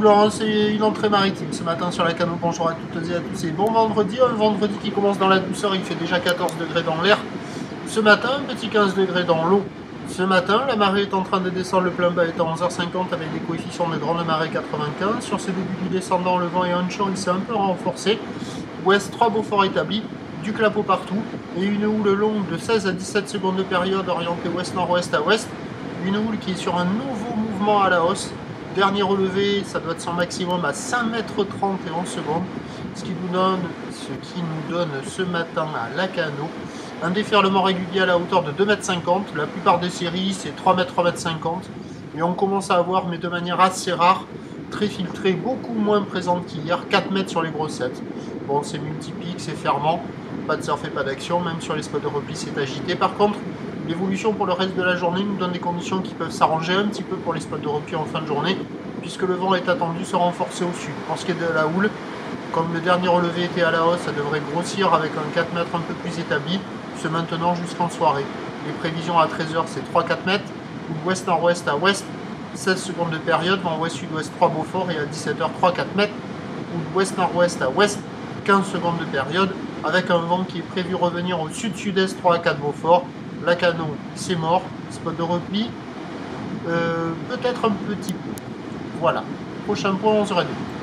Laurent, c'est une entrée maritime ce matin sur la Cano. Bonjour à toutes et à tous et bon vendredi. Un vendredi qui commence dans la douceur, il fait déjà 14 degrés dans l'air. Ce matin, un petit 15 degrés dans l'eau. Ce matin, la marée est en train de descendre, le plein bas est à 11h50 avec des coefficients de grande marée 95. Sur ce début du descendant, le vent est onshore, il s'est un peu renforcé. Ouest, 3 Beaufort établis, du clapot partout et une houle longue de 16 à 17 secondes de période orientée ouest-nord-ouest à ouest. Une houle qui est sur un nouveau mouvement à la hausse. Dernier relevé, ça doit être son maximum à 5,30 m et 11 secondes, ce qui nous donne ce matin à la Cano un déferlement régulier à la hauteur de 2,50 m. La plupart des séries, c'est 3 m, 3,50 m. Et on commence à avoir, mais de manière assez rare, très filtrée, beaucoup moins présente qu'hier, 4 mètres sur les brossettes. Bon, c'est multipique, c'est fermant, pas de surf et pas d'action, même sur les spots de repli, c'est agité. Par contre, l'évolution pour le reste de la journée nous donne des conditions qui peuvent s'arranger un petit peu pour les spots de repli en fin de journée, puisque le vent est attendu se renforcer au sud. Pour ce qui est de la houle, comme le dernier relevé était à la hausse, ça devrait grossir avec un 4 mètres un peu plus établi, se maintenant jusqu'en soirée. Les prévisions à 13h, c'est 3-4 mètres, ou ouest-nord-ouest à ouest, 16 secondes de période, vent ouest-sud-ouest 3 Beaufort, et à 17h, 3-4 mètres, ou ouest-nord-ouest à ouest, 15 secondes de période, avec un vent qui est prévu revenir au sud-sud-est 3 à 4 Beaufort. La Cano, c'est mort. Spot de repli, peut-être un petit peu. Voilà. Prochain point, 11h30.